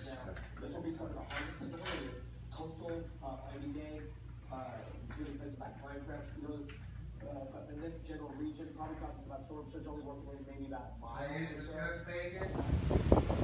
Now, this will be some of the hardest in the areas. Coastal, every day, really places like Pinecrest, but in this general region, probably talking about storm surge only working maybe about miles or so.